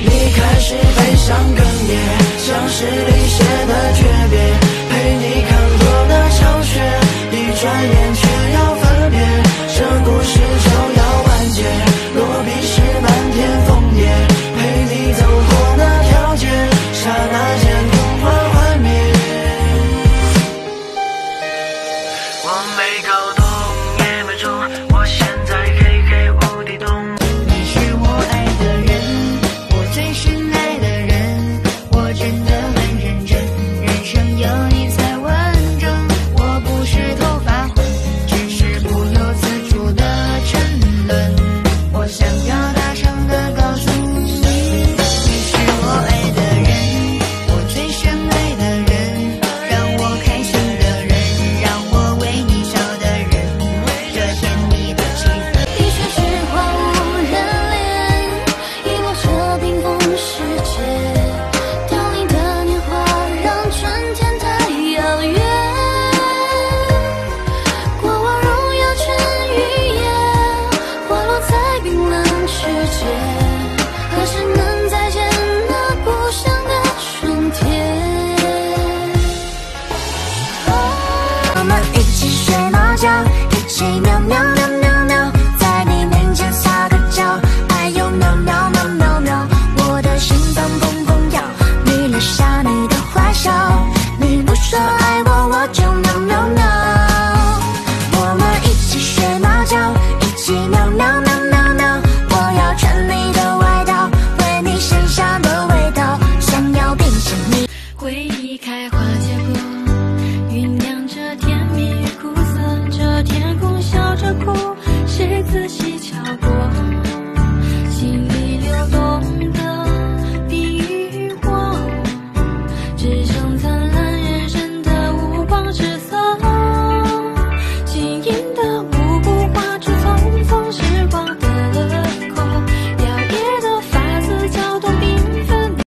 你开始悲伤哽咽，像诗里写的诀别，陪你看过的小雪，一转眼却要分别，这故事就要完结。落笔时漫天枫叶，陪你走过那条街，刹那间童话幻灭。我没搞懂，也没中，我现在黑黑无底洞。 你是我爱的人，我最深爱的人，我真的很认真，人生有你才完整。我不是头发昏，只是不由自主的沉沦。我想要大声的告诉你，你是我爱的人，我最深爱的人，让我开心的人，让我为你笑的人，这甜蜜的气氛。 的确是荒无人恋，遗落着冰封世界，凋零的年华让春天太遥远，过往荣耀成语言，滑落在冰冷世界，何时能再见那故乡的春天？ 我们一起睡猫觉，一起喵喵喵喵喵，在你面前撒个娇，哎呦喵喵喵喵喵，我的心脏砰砰跳，你留下你的坏笑，你不说爱我，我就喵喵喵。我们一起睡猫觉，一起喵喵喵喵喵，我要穿你的外套，闻你身上的味道，想要变成你。 回忆开花结果，酝酿着甜蜜与苦涩，这天空笑着哭，谁仔细敲过心里流动的冰与火，只剩灿烂